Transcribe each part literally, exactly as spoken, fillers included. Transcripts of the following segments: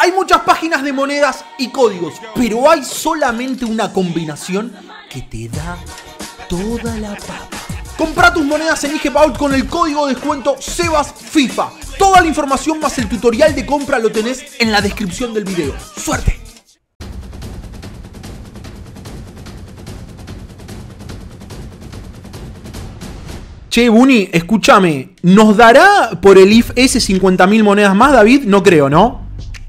Hay muchas páginas de monedas y códigos, pero hay solamente una combinación que te da toda la papa. Compra tus monedas en IGPaul con el código de descuento SebasFIFA. Toda la información más el tutorial de compra lo tenés en la descripción del video. ¡Suerte! Che, Buni, escúchame. ¿Nos dará por el I F S cincuenta mil monedas más, David? No creo, ¿no?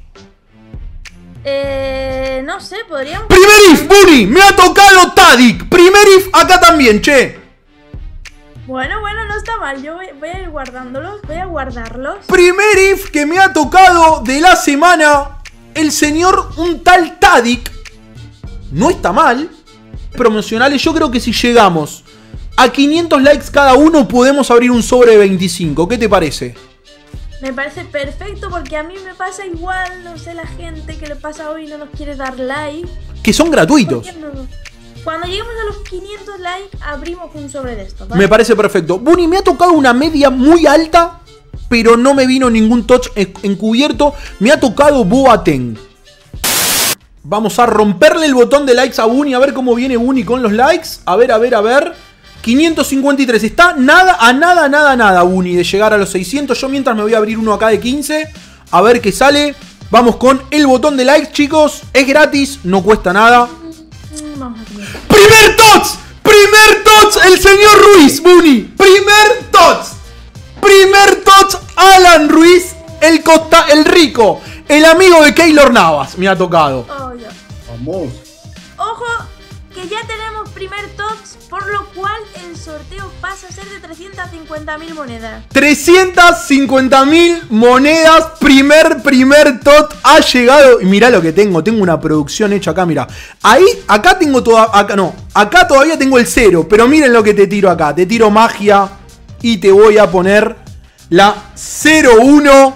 Eh... No sé, podríamos... ¡Primer I F, Buni! ¡Me ha tocado Tadic! ¡Primer I F acá también, che! Bueno, bueno, no está mal. Yo voy, voy a ir guardándolos, voy a guardarlos. Primer I F que me ha tocado de la semana. El señor, un tal Tadic. No está mal. Promocionales, yo creo que si llegamos a quinientos likes cada uno podemos abrir un sobre de veinticinco. ¿Qué te parece? Me parece perfecto porque a mí me pasa igual. No sé, la gente que le pasa hoy no nos quiere dar like. Que son gratuitos. ¿Por qué no? Cuando lleguemos a los quinientos likes abrimos un sobre de estos, ¿vale? Me parece perfecto. Buni, me ha tocado una media muy alta, pero no me vino ningún touch encubierto. Me ha tocado Boateng. Vamos a romperle el botón de likes a Buni. A ver cómo viene Buni con los likes. A ver, a ver, a ver. quinientos cincuenta y tres. Está nada, a nada, nada, nada, Buni, de llegar a los seiscientos. Yo mientras me voy a abrir uno acá de quince. A ver qué sale. Vamos con el botón de likes, chicos. Es gratis, no cuesta nada. Vamos a comer. ¡Primer touch! ¡Primer touch! El señor Ruiz, Buni. ¡Primer touch! ¡Primer touch! Alan Ruiz, el, costa, el rico. El amigo de Keylor Navas. Me ha tocado. Oh, ya. Vamos. Ojo, que ya tenemos primer touch, por lo cual el sorteo pasa a ser de trescientas cincuenta mil monedas. trescientas cincuenta mil monedas. Primer, primer tot ha llegado. Y mirá lo que tengo. Tengo una producción hecha acá, mirá. Ahí, acá tengo toda. Acá no. Acá todavía tengo el cero. Pero miren lo que te tiro acá. Te tiro magia. Y te voy a poner la cero uno.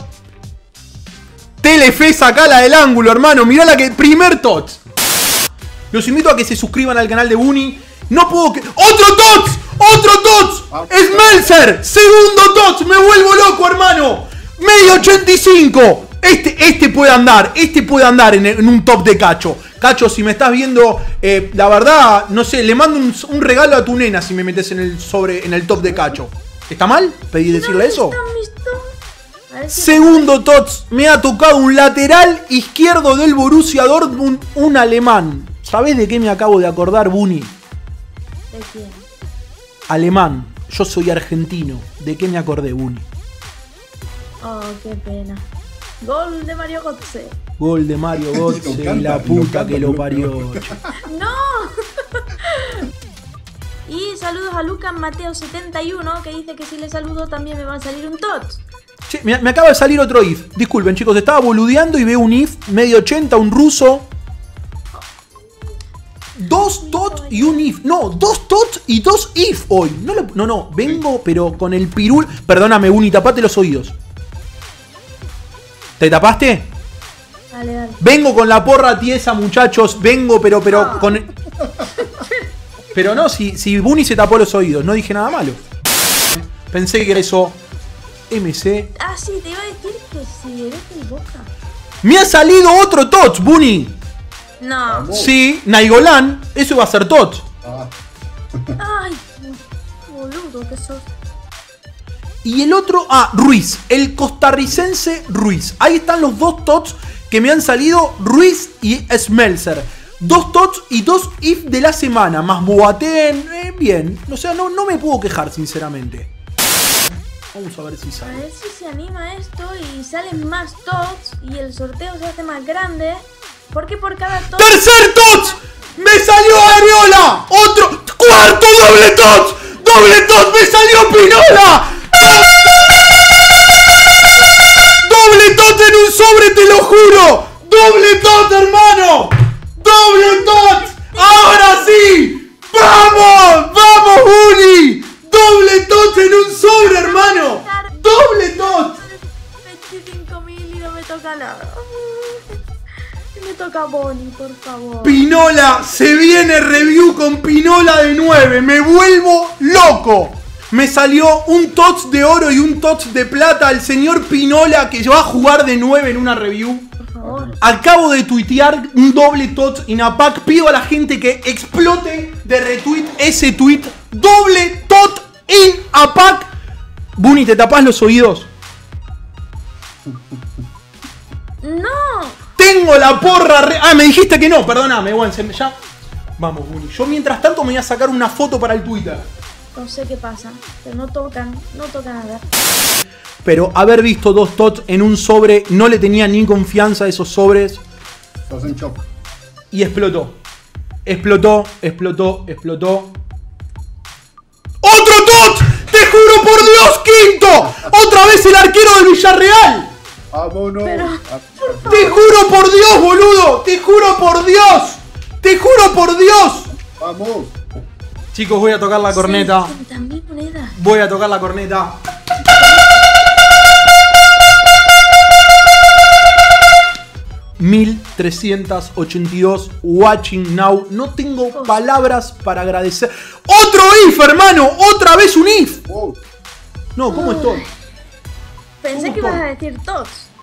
Telefe, sacala del ángulo, hermano. Mirá la que. Primer tot. Los invito a que se suscriban al canal de Buni. No puedo que... ¡Otro touch! ¡Otro touch! ¡Smelser! ¡Segundo touch! ¡Me vuelvo loco, hermano! ¡Medio ochenta y cinco! Este, este puede andar. Este puede andar en, en un top de Cacho. Cacho, si me estás viendo, eh, la verdad, no sé, le mando un, un regalo a tu nena si me metes en el sobre, en el top de Cacho. ¿Está mal? ¿Pedí decirle eso? Segundo touch. Me ha tocado un lateral izquierdo del Borussia Dortmund, un alemán. ¿Sabés de qué me acabo de acordar, Buni? ¿De quién? Alemán. Yo soy argentino. ¿De qué me acordé, Buni? Oh, qué pena. Gol de Mario Götze. Gol de Mario Götze y la puta que lo parió. ¡No! Y saludos a Lucas Mateo setenta y uno, que dice que si le saludo también me va a salir un touch. Che, me, me acaba de salir otro I F. Disculpen, chicos, estaba boludeando y veo un I F medio ochenta, un ruso. Dos tot y un I F. No, dos tot y dos I F hoy. No, lo, no, no. Vengo, pero con el pirul. Perdóname, Buni, tapate los oídos. ¿Te tapaste? Dale, dale. Vengo con la porra tiesa, muchachos. Vengo, pero, pero oh. con. Pero no, si, si Buni se tapó los oídos. No dije nada malo. Pensé que era eso. M C. Ah, sí, te iba a decir que si eres el Boca. Me ha salido otro touch, Buni. No. Sí, Nainggolan. Eso va a ser tot. Ah. Ay, boludo, que sos. Y el otro, ah, Ruiz. El costarricense Ruiz. Ahí están los dos tots que me han salido. Ruiz y Smelser. Dos tots y dos I F de la semana. Más Boateng. Eh, bien. O sea, no, no me puedo quejar, sinceramente. Vamos a ver si sale. A ver si se anima esto y salen más tots y el sorteo se hace más grande. Porque por cada touch... ¡Tercer touch! ¡Me salió Areola! ¡Otro! ¡Cuarto doble touch! ¡Doble touch! ¡Me salió Pinola! ¡Doble touch en un sobre, te lo juro! ¡Doble touch, hermano! ¡Doble touch! ¡Ahora sí! ¡Vamos! ¡Vamos, Buni! ¡Doble touch en un sobre, hermano! ¡Doble touch! veinticinco mil y no me toca nada. Me toca Boni, por favor. Pinola, se viene review con Pinola de nueve. Me vuelvo loco. Me salió un touch de oro y un touch de plata al señor Pinola, que va a jugar de nueve en una review. Por favor. Acabo de tuitear un doble T O T S in a pack. Pido a la gente que explote de retweet ese tweet. Doble T O T in a pack. Bunny, ¿te tapás los oídos? ¡No! Tengo la porra re... Ah, me dijiste que no, perdóname, bueno, se me- ya. Vamos, Bunny. Yo mientras tanto me voy a sacar una foto para el Twitter. No sé qué pasa, pero no tocan, no tocan a ver. Pero haber visto dos T O T S en un sobre, no le tenía ni confianza a esos sobres. Estás en shock. Y explotó. Explotó, explotó, explotó. ¡Otro T O T S! ¡Te juro por Dios, quinto! ¡Otra vez el arquero del Villarreal! ¡Vámonos! Pero- Ah, ¡Te juro por Dios, boludo! ¡Te juro por Dios! ¡Te juro por Dios! ¡Vamos! Chicos, voy a tocar la corneta. seiscientas mil monedas. Voy a tocar la corneta. mil trescientos ochenta y dos watching now. No tengo palabras para agradecer. ¡Otro if, hermano! ¡Otra vez un if! Oh, No, ¿cómo estoy? Pensé ¿Cómo que ibas todo? a decir T O T S.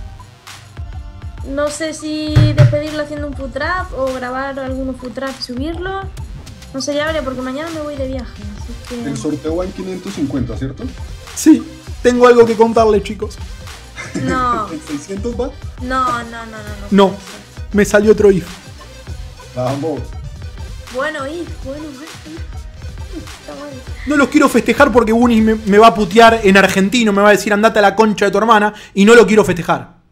No sé si despedirlo haciendo un food trap o grabar algunos food trap y subirlo. No sé, ya veré, porque mañana me voy de viaje. Así el que... sorteo va en quinientos cincuenta, ¿cierto? Sí, tengo algo que contarles, chicos. No, ¿En seiscientos va? no, no, no, no. No, No, me salió otro if. Vamos. Bueno, y bueno, bueno. Está mal. No los quiero festejar porque Bunny me, me va a putear en argentino, me va a decir andate a la concha de tu hermana y no lo quiero festejar.